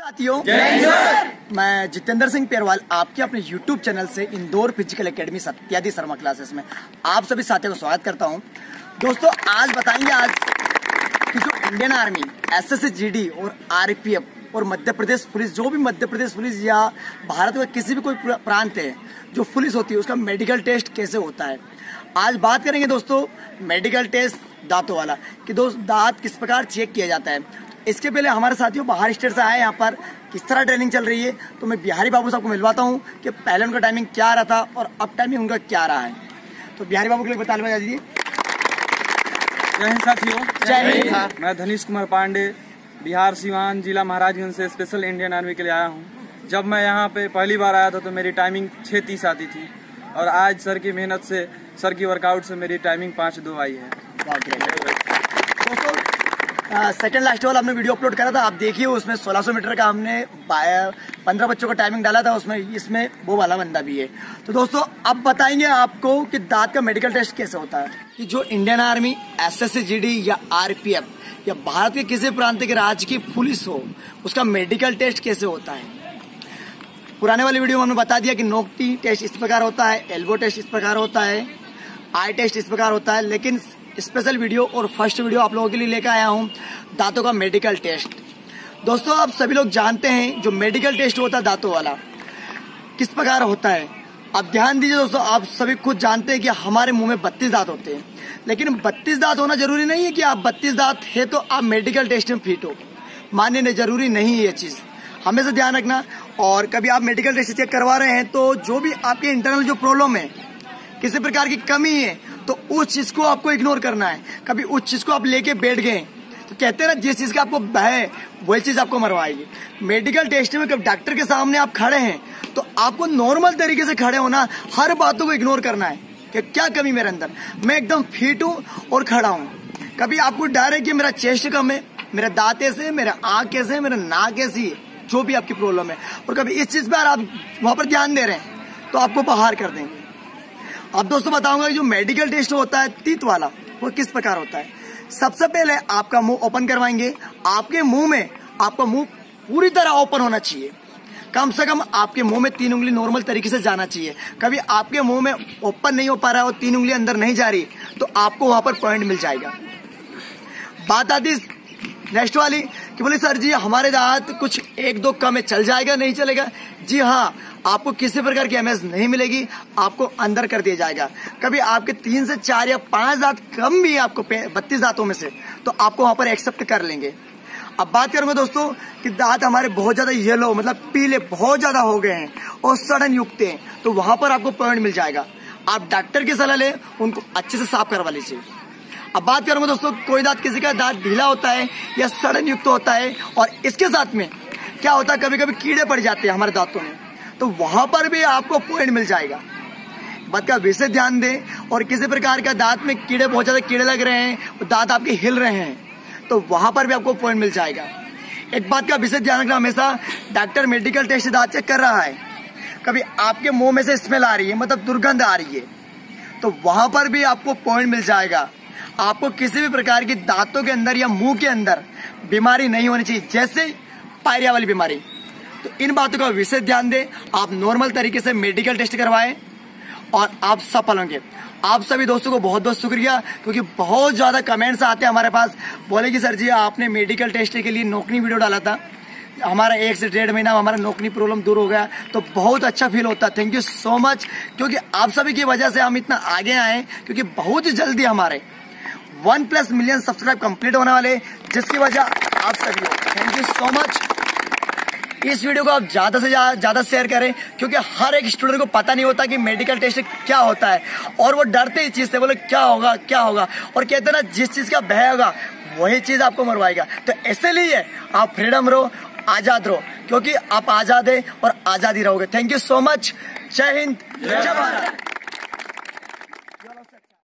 साथियों, मैं जितेंद्र सिंह पेरवाल आपके अपने YouTube चैनल से इंदौर फिजिकल एकेडमी सत्यादि शर्मा क्लासेस में आप सभी साथियों को स्वागत करता हूं। दोस्तों, आज बताएंगे आज कि जो इंडियन आर्मी, SSGD और RPF और मध्य प्रदेश पुलिस, जो भी मध्य प्रदेश पुलिस या भारत में किसी भी कोई प्रांत है जो पुलिस होती है, उसका मेडिकल टेस्ट कैसे होता है। आज बात करेंगे दोस्तों मेडिकल टेस्ट दांतों वाला, कि दोस्त दांत किस प्रकार चेक किया जाता है। इसके पहले हमारे साथियों बाहर स्टेट से आए, यहाँ पर किस तरह ट्रेनिंग चल रही है, तो मैं बिहारी बाबू साहब को मिलवाता हूँ कि पहले उनका टाइमिंग क्या रहा था और अब टाइमिंग उनका क्या रहा है। तो बिहारी बाबू के लिए बता दीजिए। जय हिंद साथियों। जय हिंद। मैं धनीश कुमार पांडे, बिहार सिवान जिला महाराजगंज से स्पेशल इंडियन आर्मी के लिए आया हूँ। जब मैं यहाँ पे पहली बार आया था तो मेरी टाइमिंग 6:30 आती थी और आज सर की मेहनत से, सर की वर्कआउट से मेरी टाइमिंग 5:02 आई है। दोस्तों, सेकंड लास्ट वाला हमने वीडियो अपलोड करा था, आप देखिए। उसमें 1600 मीटर का हमने 15 बच्चों का टाइमिंग डाला था, उसमें इसमें वो वाला बंदा भी है। तो दोस्तों, अब बताएंगे आपको कि दांत का मेडिकल टेस्ट कैसे होता है। कि जो इंडियन आर्मी, SSGD या RPF या भारत के किसी प्रांत के राज्य की पुलिस हो, उसका मेडिकल टेस्ट कैसे होता है। पुराने वाली वीडियो में हमने बता दिया कि नोक टेस्ट इस प्रकार होता है, एल्बो टेस्ट इस प्रकार होता है, आई टेस्ट इस प्रकार होता है। लेकिन स्पेशल वीडियो और फर्स्ट वीडियो आप लोगों के लिए लेकर आया हूं, दांतों का मेडिकल टेस्ट। दोस्तों, आप सभी लोग जानते हैं जो मेडिकल टेस्ट होता है दांतों वाला किस प्रकार होता है। आप ध्यान दीजिए दोस्तों, आप सभी खुद जानते हैं कि हमारे मुंह में 32 दांत होते हैं, लेकिन 32 दांत होना जरूरी नहीं है कि आप 32 दांत है तो आप मेडिकल टेस्ट में फिट हो। मानने नहीं, जरूरी नहीं है ये चीज, हमेशा ध्यान रखना। और कभी आप मेडिकल टेस्ट चेक करवा रहे हैं तो जो भी आपके इंटरनल जो प्रॉब्लम है, किसी प्रकार की कमी है, तो उस चीज को आपको इग्नोर करना है। कभी उस चीज को आप लेके बैठ गए तो कहते हैं ना, जिस चीज का आपको भय वही चीज आपको मरवाएगी। मेडिकल टेस्ट में कब डॉक्टर के सामने आप खड़े हैं तो आपको नॉर्मल तरीके से खड़े होना, हर बातों को इग्नोर करना है कि क्या कमी मेरे अंदर, मैं एकदम फिट हूँ और खड़ा हूँ। कभी आपको डर है कि मेरा चेस्ट कम है, मेरे दांत ऐसे, मेरा आंख कैसे, मेरा नाक ऐसी है, जो भी आपकी प्रॉब्लम है, और कभी इस चीज पर आप वहां पर ध्यान दे रहे हैं तो आपको बाहर कर देंगे। अब दोस्तों बताऊंगा कि जो मेडिकल टेस्ट होता है तीत वाला, वो किस प्रकार होता है। सबसे पहले आपका मुंह ओपन करवाएंगे। आपके मुंह में, आपका मुंह पूरी तरह ओपन होना चाहिए। कम से कम आपके मुंह में 3 उंगली नॉर्मल तरीके से जाना चाहिए। कभी आपके मुंह में ओपन नहीं हो पा रहा है और 3 उंगली अंदर नहीं जा रही, तो आपको वहां पर पॉइंट मिल जाएगा। बात आती नेक्स्ट वाली कि बोले सर जी हमारे दांत कुछ 1-2 कम है, चल जाएगा, नहीं चलेगा। जी हाँ, आपको किसी प्रकार की एमएस नहीं मिलेगी, आपको अंदर कर दिया जाएगा। कभी आपके 3 से 4 या 5 दांत कम भी है आपको 32 दांतों में से, तो आपको वहां पर एक्सेप्ट कर लेंगे। अब बात करूंगा दोस्तों कि दांत हमारे बहुत ज्यादा येलो, मतलब पीले बहुत ज्यादा हो गए हैं और सड़न युक्त हैं, तो वहां पर आपको पॉइंट मिल जाएगा। आप डॉक्टर की सलाह लें, उनको अच्छे से साफ करवा लीजिए। अब बात करूंगा दोस्तों, कोई दांत, किसी का दांत ढीला होता है या सड़न युक्त होता है, और इसके साथ में क्या होता है, कभी कभी कीड़े पड़ जाते हैं हमारे दांतों में, तो वहां पर भी आपको पॉइंट मिल जाएगा। बात का विशेष ध्यान दें। और किसी प्रकार का दांत में कीड़े, बहुत ज्यादा कीड़े लग रहे हैं, दांत आपके हिल रहे हैं, तो वहां पर भी आपको पॉइंट मिल जाएगा। एक बात का विशेष ध्यान रखना, हमेशा डॉक्टर मेडिकल टेस्ट दांत चेक कर रहा है, कभी आपके मुंह में से स्मेल आ रही है, मतलब दुर्गंध आ रही है, तो वहां पर भी आपको पॉइंट मिल जाएगा। आपको किसी भी प्रकार की दांतों के अंदर या मुंह के अंदर बीमारी नहीं होनी चाहिए, जैसे पायरिया वाली बीमारी। तो इन बातों का विशेष ध्यान दें। आप नॉर्मल तरीके से मेडिकल टेस्ट करवाएं और आप सफल होंगे। आप सभी दोस्तों को बहुत बहुत शुक्रिया, क्योंकि बहुत ज्यादा कमेंट्स आते हैं हमारे पास, बोले कि सर जी आपने मेडिकल टेस्ट के लिए नौकरी वीडियो डाला था, हमारा 1 से 1.5 महीना हमारा नौकरी प्रॉब्लम दूर हो गया, तो बहुत अच्छा फील होता है। थैंक यू सो मच, क्योंकि आप सभी की वजह से हम इतना आगे आए, क्योंकि बहुत ही जल्दी हमारे 1+ मिलियन सब्सक्राइब कंप्लीट होने वाले, जिसकी वजह आप सभी हो। Thank you so much. इस वीडियो को आप ज्यादा से ज्यादा शेयर करें, क्योंकि हर एक स्टूडेंट को पता नहीं होता कि मेडिकल टेस्ट क्या होता है, और वो डरते इस चीज से, बोले क्या होगा क्या होगा, और कहते हैं ना जिस चीज का भय होगा वही चीज आपको मरवाएगा। तो इसलिए आप फ्रीडम रहो, आजाद रहो, क्योंकि आप आजाद है और आजादी रहोगे। Thank you so much. जय हिंद, जय भारत।